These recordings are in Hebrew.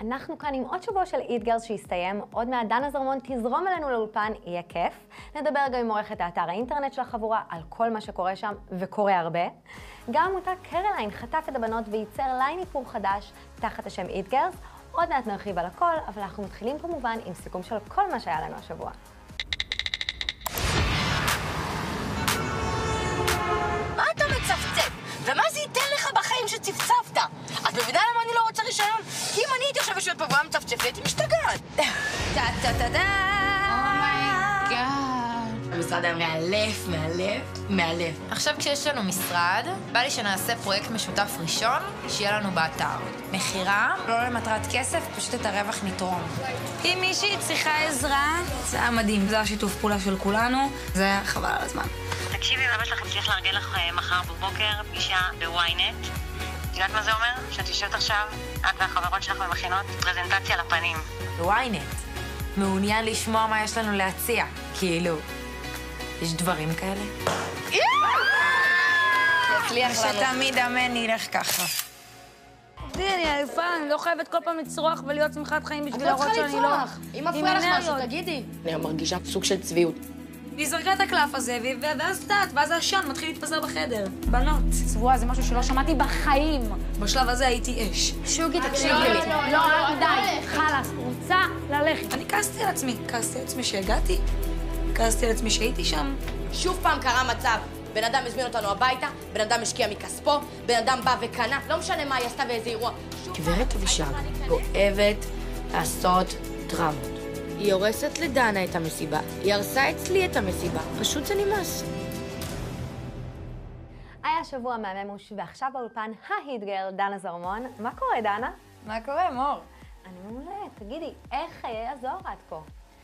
אנחנו כאן עם עוד שבוע של It Girls שהסתיים. עוד מעט דנה זרמון תזרום אלינו לאולפן, יהיה כיף. נדבר גם עם עורכת האתר האינטרנט של החבורה על כל מה שקורה שם, וקורה הרבה. גם עמותת קרליין חטף את הבנות וייצר ליין איפור חדש תחת השם It Girls. עוד מעט נרחיב על הכל, אבל אנחנו מתחילים כמובן עם סיכום של כל מה שהיה לנו השבוע. מה אתה מצפצף? ומה זה ייתן לך בחיים שצפצפת? את מבינה למה אני לא רוצה רישיון? כי אם אני הייתי עכשיו יושבת פה והוא היה מצפצף, הייתי משתגעת. טה-טה-טה-טה! המשרד היה מאלף, מאלף, מאלף. עכשיו כשיש לנו משרד, בא לי שנעשה פרויקט משותף ראשון, שיהיה לנו באתר. מחירה, לא למטרת כסף, פשוט את הרווח נתרום. אם מישהי צריכה עזרה, זה היה מדהים. זה היה שיתוף פעולה של כולנו, זה היה חבל על הזמן. תקשיבי, אבא שלכם צריך לארגן לך מחר בבוקר פגישה בוויינט. את יודעת מה זה אומר? שאת יושבת עכשיו, את והחברות שלך במכינות, פרזנטציה לפנים. וויינט, מעוניין לשמוע מה יש לנו להציע. כאילו, יש דברים כאלה? תצליח לנו. שתמיד אמן ילך ככה. אני עייפה, אני לא חייבת כל פעם לצרוח ולהיות שמחת חיים בשביל להראות שאני לא... אם מפריע לך משהו, תגידי. אני מרגישה סוג של צביעות. היא זרקה את הקלף הזה, ואז יודעת, ואז העשן מתחיל להתפזר בחדר. בנות. צבועה, זה משהו שלא שמעתי בחיים. בשלב הזה הייתי אש. שוגי, תקשיבי לי. לא, די, חלאס, רוצה ללכת. אני כעסתי על עצמי, שהגעתי. כעסתי על עצמי שהייתי שם. שוב פעם קרה מצב. בן אדם הזמין אותנו הביתה, בן אדם השקיע מכספו, בן אדם בא וקנה, לא משנה מה היא עשתה ואיזה אירוע. גברת אבישג אוהבת לעשות דרמות. היא הורסת לדנה את המסיבה, היא הרסה אצלי את המסיבה, פשוט זה נמאס. היה שבוע מהממוש, ועכשיו באולפן ההיט גרל דנה זרמון. מה קורה, דנה? מה קורה, מור? אני מעולה. תגידי, איך חיי הזוהר עד כה?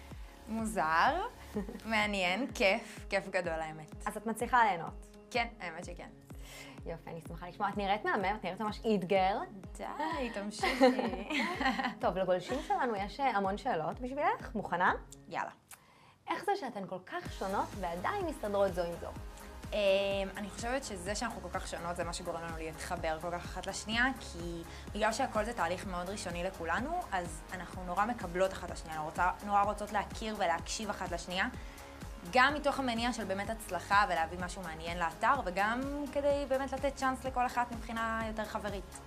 מוזר, מעניין, כיף גדול האמת. אז את מצליחה ליהנות. כן, האמת שכן. יופי, אני שמחה לשמוע. את נראית מהמם, את נראית ממש איט גרל. די, תמשיכי. טוב, לגולשים שלנו יש המון שאלות בשבילך. מוכנה? יאללה. איך זה שאתן כל כך שונות ועדיין מסתדרות זו עם זו? אני חושבת שזה שאנחנו כל כך שונות זה מה שגורם לנו להתחבר כל כך אחת לשנייה, כי בגלל שהכל זה תהליך מאוד ראשוני לכולנו, אז אנחנו נורא מקבלות אחת לשנייה, נורא רוצות להכיר ולהקשיב אחת לשנייה, גם מתוך המניע של באמת הצלחה ולהביא משהו מעניין לאתר, וגם כדי באמת לתת צ'אנס לכל אחת מבחינה יותר חברית.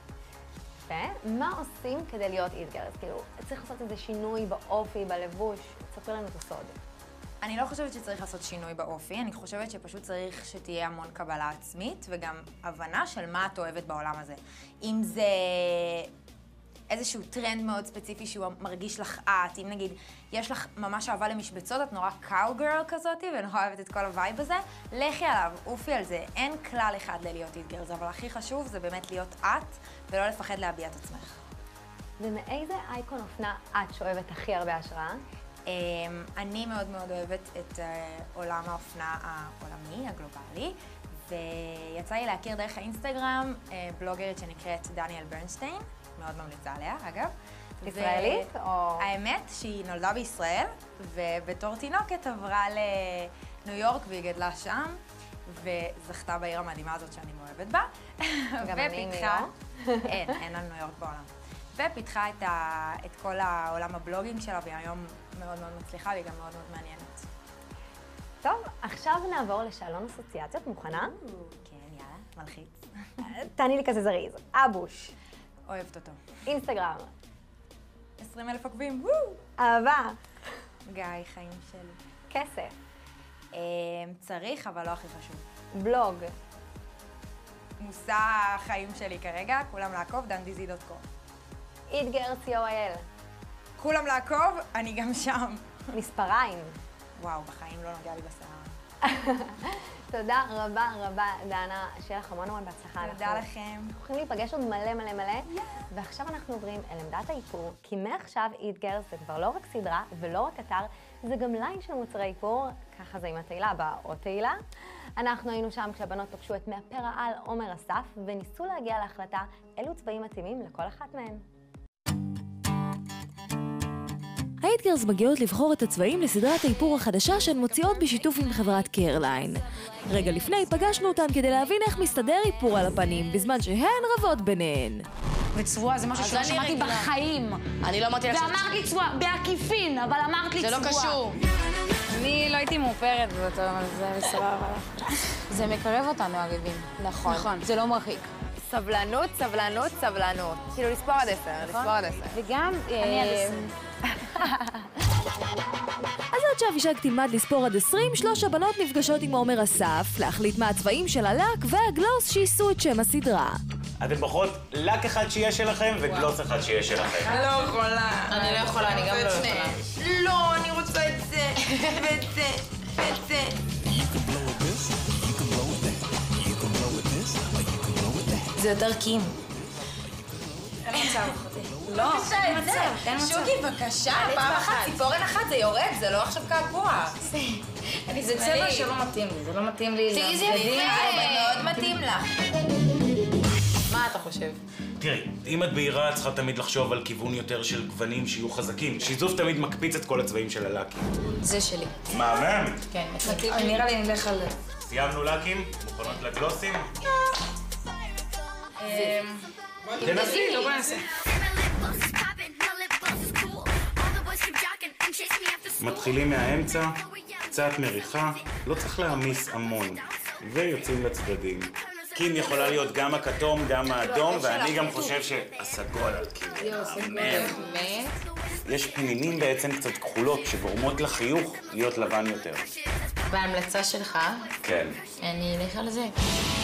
מה עושים כדי להיות איט גרלס? כאילו, צריך לעשות איזה שינוי באופי, בלבוש? תספרי לנו את הסוד. אני לא חושבת שצריך לעשות שינוי באופי, אני חושבת שפשוט צריך שתהיה המון קבלה עצמית וגם הבנה של מה את אוהבת בעולם הזה. אם זה איזשהו טרנד מאוד ספציפי שהוא מרגיש לך את, אם נגיד יש לך ממש אהבה למשבצות, את נורא קאוגרל כזאת ונורא אוהבת את כל הווייב הזה, לכי עליו, אופי על זה. אין כלל אחד ללהיות איט גרלס, אבל הכי חשוב זה באמת להיות את ולא לפחד להביע את עצמך. ומאיזה אייקון אופנה את שואבת הכי הרבה השראה? אני מאוד מאוד אוהבת את עולם האופנה העולמי, הגלובלי, ויצא לי להכיר דרך האינסטגרם בלוגרית שנקראת דניאל ברנסטיין, מאוד ממליצה עליה, אגב. ישראלית או... האמת שהיא נולדה בישראל, ובתור תינוקת עברה לניו יורק והיא גדלה שם, וזכתה בעיר המדהימה הזאת שאני מאוהבת בה. גם אני ניו יורק? אין על ניו יורק בעולם. ופיתחה את כל העולם הבלוגינג שלה, והיא היום מאוד מאוד מצליחה, והיא גם מאוד מאוד מעניינת. טוב, עכשיו נעבור לשאלון אסוציאציות. מוכנה? כן, יאללה, מלחיץ. תעני לי כזה זריז. אבוש. אוהבת אותו. אינסטגרם. 20,000 עוקבים, אהבה. גיא, חיים שלי. כסף. צריך, אבל לא הכי חשוב. בלוג. מושא החיים שלי כרגע, כולם לעקוב, dandizi.com. איט גרלס co.il. כולם לעקוב, אני גם שם. מספריים. וואו, בחיים לא נוגע לי בשיער. תודה רבה רבה, דנה, שיהיה לך המון בהצלחה. תודה לכם. אנחנו יכולים להיפגש עוד מלא מלא מלא. ועכשיו אנחנו עוברים אל עמדת האיפור, כי מעכשיו איט גרלס זה כבר לא רק סדרה ולא רק אתר, זה גם ליין של מוצרי איפור, ככה זה עם התהילה הבאה או תהילה. אנחנו היינו שם כשהבנות פגשו את מאפר העל עומר אסף, וניסו להגיע להחלטה אילו צבעים מתאימים לכל אחת מהן. ההיט גרלס מגיעות לבחור את הצבעים לסדרת האיפור החדשה שהן מוציאות בשיתוף עם חברת קרליין. רגע לפני פגשנו אותן כדי להבין איך מסתדר איפור על הפנים בזמן שהן רבות ביניהן. וצבועה זה משהו שלא שמעתי בחיים. אני לא אמרתי לך ואמרת לי צבועה, בעקיפין, אבל אמרת לי צבועה. זה לא קשור. אני לא הייתי מאופרת, אבל זה בסבבה. זה מקרב אותנו, הריבים. נכון. זה לא מרחיק. סבלנות, סבלנות, סבלנות. כאילו, לספור עד 10, לספור עד 10. וגם... אני עד 20. אז עד שאבישג תלמד לספור עד 20, 3 הבנות נפגשות עם עומר אסף, להחליט מה הצבעים של הלק והגלוס שיישאו את שם הסדרה. אתן בוחרות לק אחד שיהיה שלכם וגלוס אחד שיהיה שלכם. אני לא יכולה. אני לא יכולה, אני גם לא יכולה. לא, אני רוצה את זה, ואת זה, ואת זה. זה יותר קים. אין מצב. לא, אין מצב. שוקי, בבקשה, פעם אחת ציפורן אחת זה יורד, זה לא עכשיו קעקוע. זה צבע שלא מתאים לי, זה לא מתאים לי. תראי, זה מאוד מתאים לך. מה אתה חושב? תראי, אם את בהירה, את צריכה תמיד לחשוב על כיוון יותר של גוונים שיהיו חזקים. שיזוף תמיד מקפיץ את כל הצבעים של הלקים. זה שלי. מהמם. כן, נראה לי נלך על... סיימנו לקים? מוכנות לגלוסים? תנסי. בוא נעשה. מתחילים מהאמצע, קצת מריחה, לא צריך להעמיס המון, ויוצאים לצדדים. קים יכולה להיות גם הכתום, גם האדום, ואני גם חושב שהסגול על קים. יש פנינים בעצם קצת כחולות שגורמות לחיוך להיות לבן יותר. בהמלצה שלך, כן. אני אלך על זה.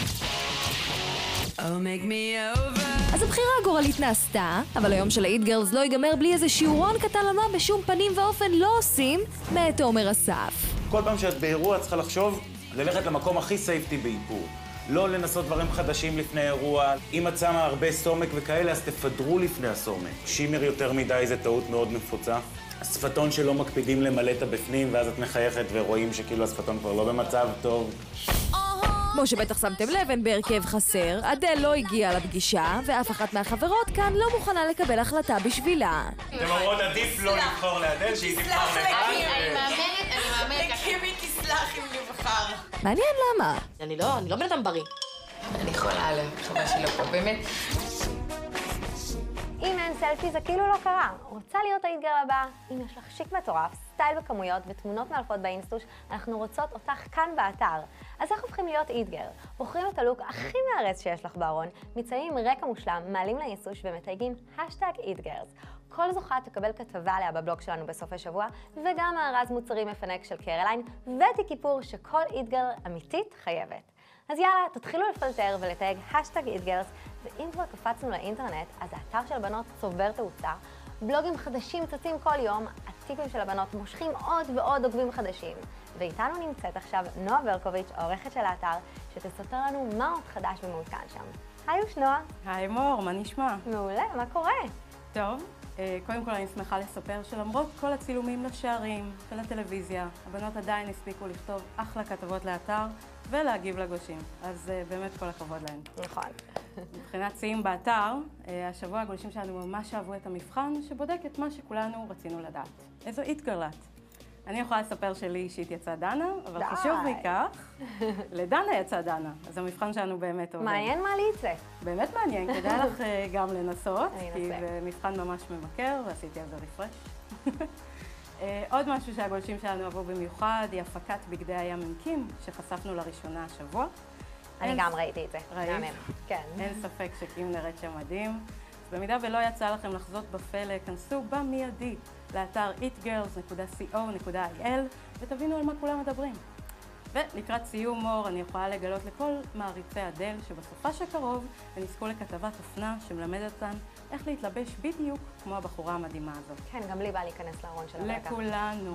אז הבחירה הגורלית נעשתה, אבל היום של ה-It Girls לא ייגמר בלי איזה שיעורון קטן למה בשום פנים ואופן לא עושים מאת עומר אסף. כל פעם שאת באירוע צריכה לחשוב ללכת למקום הכי סייפטי באיפור. לא לנסות דברים חדשים לפני אירוע. אם את שמה הרבה סומק וכאלה, אז תפדרו לפני הסומק. שימר יותר מדי זה טעות מאוד נפוצה. השפתון שלא מקפידים למלא את הבפנים, ואז את מחייכת ורואים שכאילו השפתון כבר לא במצב טוב. כמו שבטח שמתם לב, אין בהרכב חסר, אדל לא הגיעה לפגישה, ואף אחת מהחברות כאן לא מוכנה לקבל החלטה בשבילה. אתם אומרות עדיף לא לבחור לאדל, שהיא תבחר לבד. אני מאמנת. קימי תסלח אם נבחר. מעניין למה. אני לא בן אדם בריא. אני יכולה עליהם, חבל שלא פה, באמת. אם אין סלפי זה כאילו לא קרה. רוצה להיות ה-It Girl הבאה? אם יש לך שיק מטורף, סטייל בכמויות ותמונות מאלפות באינסטוש, אנחנו רוצות אותך כאן באתר. אז איך הופכים להיות It Girl? בוחרים את הלוק הכי מארץ שיש לך בארון, מציינים רקע מושלם, מעלים לאינסטוש ומתייגים #ItGirls. כל זוכה תקבל כתבה עליה בבלוג שלנו בסוף השבוע, וגם מארז מוצרים מפנק של קרליין, ותיק איפור שכל It Girl אמיתית חייבת. אז יאללה, תתחילו לפלטר ולתייג #ItGirls, ואם כבר קפצנו לאינטרנט, אז האתר של הבנות צובר תאוצה, בלוגים חדשים צצים כל יום, הטיפים של הבנות מושכים עוד ועוד עוקבים חדשים. ואיתנו נמצאת עכשיו נועה ברקוביץ', העורכת של האתר, שתספר לנו מה עוד חדש ומעודכן שם. היי נועה. היי מור, מה נשמע? מעולה, מה קורה? טוב, קודם כל אני שמחה לספר שלמרות כל הצילומים לשערים ולטלוויזיה, הבנות עדיין הספיקו לכתוב אחלה כתבות לאתר ולהגיב לגולשים. אז באמת כל הכבוד להן. נכון. מבחינת ציים באתר, השבוע הגולשים שלנו ממש אהבו את המבחן שבודק את מה שכולנו רצינו לדעת. איזו It Girl את? אני יכולה לספר שלי אישית יצאה דנה, אבל חשוב מכך, לדנה יצאה דנה. אז המבחן שלנו באמת עובד. מעניין מה לי יצא. באמת מעניין, כדאי לך גם לנסות, כי זה מבחן ממש ממכר, ועשיתי על זה רפרש. עוד משהו שהגולשים שלנו אהבו במיוחד, היא הפקת בגדי הים עם קים, שחשפנו לראשונה השבוע. אני גם ראיתי את זה. ראית? כן. אין ספק שקים נראית שם מדהים. אז במידה ולא יצא לכם לחזות בפלא, כנסו במיידי לאתר itgirls.co.il ותבינו על מה כולם מדברים. ולקראת סיום מור, אני יכולה לגלות לכל מעריצי אדל שבסופש הקרוב הם יזכו לכתבת אופנה שמלמדת אותן איך להתלבש בדיוק כמו הבחורה המדהימה הזאת. כן, גם לי בא להיכנס לארון של הרקע. לכולנו.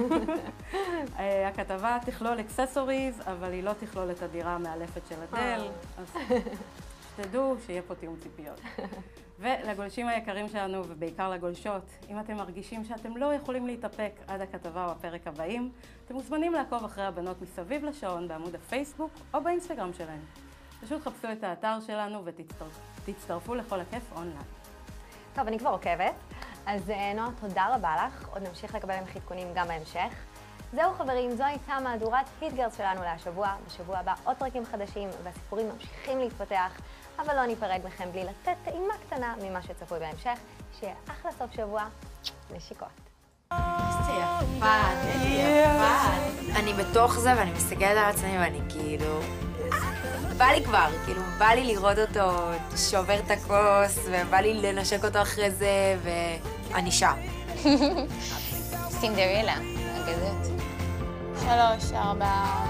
הכתבה תכלול אקססוריז, אבל היא לא תכלול את הדירה המאלפת של אדל, אז שתדעו שיהיה פה תיאום ציפיות. ולגולשים היקרים שלנו, ובעיקר לגולשות, אם אתם מרגישים שאתם לא יכולים להתאפק עד הכתבה או הפרק הבאים, אתם מוזמנים לעקוב אחרי הבנות מסביב לשעון בעמוד הפייסבוק או באינסטגרם שלהם. פשוט חפשו את האתר שלנו ותצטרפו לכל הכיף אונליין. טוב, אני כבר עוקבת. אז נועה, תודה רבה לך. עוד נמשיך לקבל ממך עדכונים גם בהמשך. זהו חברים, זו הייתה מהדורת It Girls שלנו להשבוע. בשבוע הבא עוד פרקים חדשים והסיפורים ממשיכים להתפתח. אבל לא ניפרד מכם בלי לתת טעימה קטנה ממה שצפוי בהמשך. שיהיה אחלה סוף שבוע. נשיקות. איזה יפה. אני בתוך זה ואני מסתכלת על עצמי ואני כאילו... בא לי כבר, כאילו, בא לי לראות אותו שובר את הכוס, ובא לי לנשק אותו אחרי זה, ואני שם. סינדרלה, אגדות. 3, 4,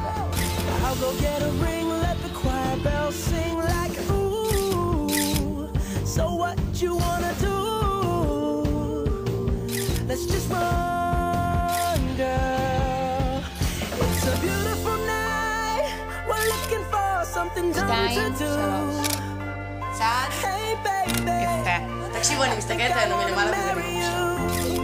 2, 3. צעד. יפה. תקשיבו, אני מסתכלת עלינו מלמעלה וזה ממש.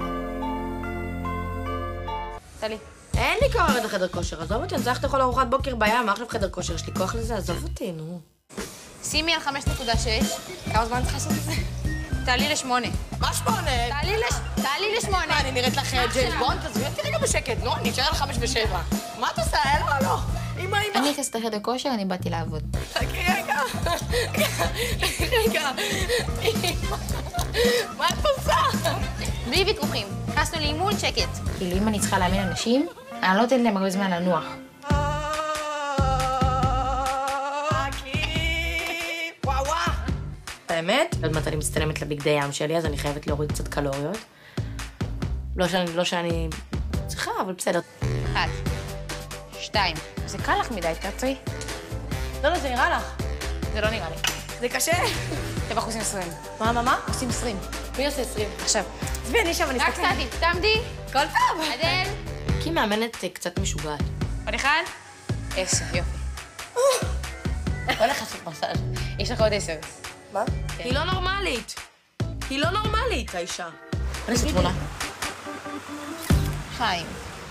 טלי. אין לי כוח לרדת לחדר כושר, עזוב אותי, אני צריך לאכול ארוחת בוקר בים, מה עכשיו חדר כושר? יש לי כוח לזה, עזוב אותי, נו. שימי על 5.6. כמה זמן צריך לעשות את זה? תעלי ל8. מה 8? תעלי ל8. מה, אני נראית לך ג'יימס בונד? תעזבי אותי רגע בשקט, נו, אני אשאר על 5 ו7. מה את עושה? לא. אמא. אני נכנסת לחדר כושר, אני באתי לעבוד. רגע. מה את עושה? בלי ויכוחים. נכנסנו לאימון שקט. כאילו, אם אני צריכה לאמן אנשים, אני לא נותנת להם הרבה זמן לנוח. האמת? עוד מעט אני מצטלמת לבגדי ים שלי, אז אני חייבת להוריד קצת קלוריות. לא שאני צריכה, אבל בסדר. 1, 2. זה קל לך מדי, תעצרי. לא, זה נראה לך. זה לא נראה לי. זה קשה. טוב, אנחנו עושים 20. מה? עושים 20. מי עושה 20? עכשיו. תצבי, אני שם, אני רק אסתכל. קצת, תעמדי. כל פעם. עדן. כי מאמנת קצת משוגעת. עוד אחד. 10, יופי. בוא נלך לעשות מסאז'. יש לך עוד 10. מה? היא לא נורמלית. היא לא נורמלית, האישה. אני אעשה תמונה. חיים.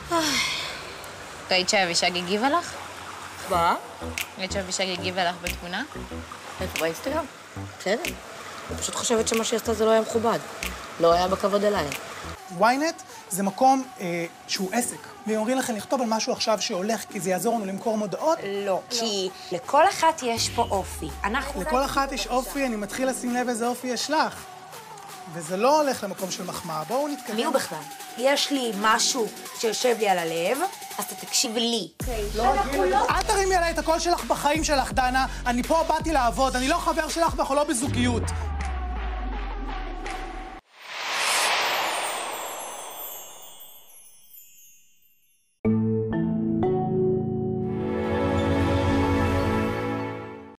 ראית שאבישג הגיבה לך? מה? ראית שאבישג הגיבה לך בתמונה? איפה באינסטגרם? בסדר. אני פשוט חושבת שמה שהיא עשתה זה לא היה מכובד. לא היה בכבוד אליי. ynet זה מקום שהוא עסק, והם אומרים לכם לכתוב על משהו עכשיו שהולך, כי זה יעזור לנו למכור מודעות. לא, כי לכל אחת יש פה אופי. לכל אחת יש אופי, אני מתחיל לשים לב איזה אופי יש לך. וזה לא הולך למקום של מחמאה, בואו נתקדם. מי הוא בכלל? יש לי משהו שיושב לי על הלב, אז אתה תקשיב לי. אל תרימי עליי את הקול שלך בחיים שלך, דנה. אני פה באתי לעבוד, אני לא חבר שלך ואנחנו לא בזוגיות.